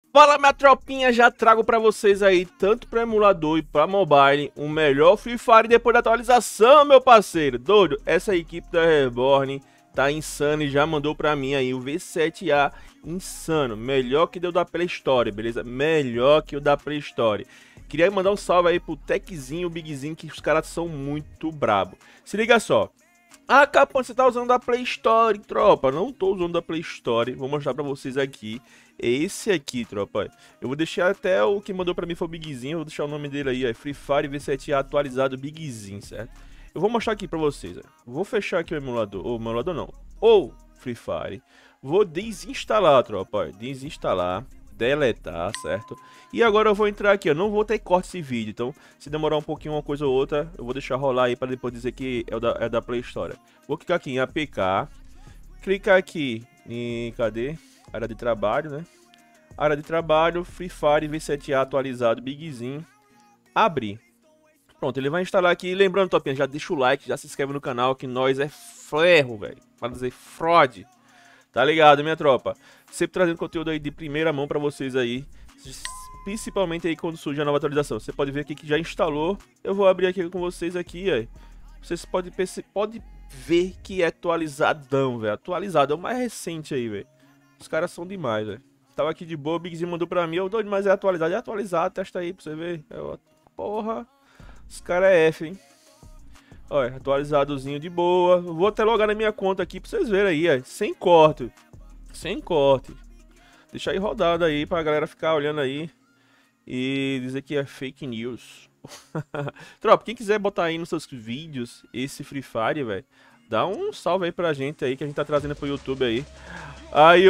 Fala, minha tropinha, já trago pra vocês aí, tanto pra emulador e pra mobile, o melhor Free Fire depois da atualização, meu parceiro. Doido, essa equipe da Reborn tá insana e já mandou pra mim aí o V7A insano. Melhor que deu da Play Store, beleza? Melhor que o da Play Store. Queria mandar um salve aí pro Techzinho, o Bigzinho, que os caras são muito brabo. Se liga só. Ah, Capão, você tá usando da Play Store, tropa. Não tô usando da Play Store. Vou mostrar pra vocês aqui. É esse aqui, tropa. Eu vou deixar até o que mandou pra mim foi o Bigzinho. Eu vou deixar o nome dele aí, ó. Free Fire V7A atualizado Bigzinho, certo? Eu vou mostrar aqui pra vocês, ó. Vou fechar aqui o emulador. Ou o emulador não. Ou Free Fire. Vou desinstalar, tropa. Desinstalar. Deletar, certo? E agora eu vou entrar aqui, eu não vou ter corte esse vídeo, então se demorar um pouquinho uma coisa ou outra, eu vou deixar rolar aí para depois dizer que é da Play Store. Vou clicar aqui em APK, clicar aqui em, cadê? Área de trabalho, né? Área de trabalho, Free Fire V7A atualizado, Bigzinho, abrir. Pronto, ele vai instalar aqui, lembrando, topinha, já deixa o like, já se inscreve no canal, que nós é ferro, velho, para dizer fraude. Tá ligado, minha tropa? Sempre trazendo conteúdo aí de primeira mão pra vocês aí. Principalmente aí quando surge a nova atualização. Você pode ver aqui que já instalou. Eu vou abrir aqui com vocês aqui, ó. Vocês podem ver que é atualizadão, velho. Atualizado, é o mais recente aí, velho. Os caras são demais, velho. Tava aqui de boa, o Bigzinho mandou pra mim. Eu doido, mas é atualizado. É atualizado, testa aí pra você ver. Porra, os caras é F, hein. Olha, atualizadozinho de boa. Vou até logar na minha conta aqui pra vocês verem aí, ó. Sem corte. Sem corte. Deixa aí rodado aí pra galera ficar olhando aí e dizer que é fake news. Tropa, quem quiser botar aí nos seus vídeos esse Free Fire, velho, dá um salve aí pra gente aí que a gente tá trazendo pro YouTube aí. Aí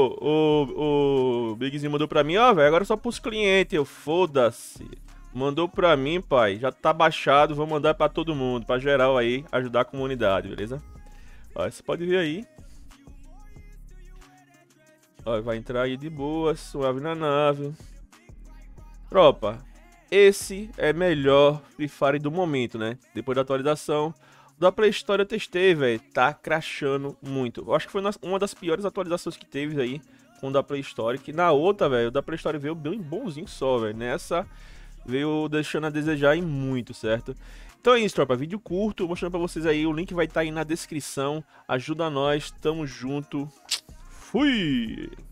o Bigzinho mandou pra mim, ó, velho, agora é só pros clientes, eu foda-se. Mandou pra mim, pai, já tá baixado, vou mandar pra todo mundo, pra geral aí, ajudar a comunidade, beleza? Ó, você pode ver aí. Ó, vai entrar aí de boa, suave na nave. Tropa, esse é melhor Free Fire do momento, né? Depois da atualização. Da Play Store eu testei, velho. Tá crashando muito. Eu acho que foi uma das piores atualizações que teve aí com o da Play Store. Que na outra, velho, o da Play Store veio bem bonzinho só, velho. Nessa veio deixando a desejar em muito, certo? Então é isso, tropa. Vídeo curto, mostrando pra vocês aí. O link vai estar aí na descrição. Ajuda nós, tamo junto. Fui!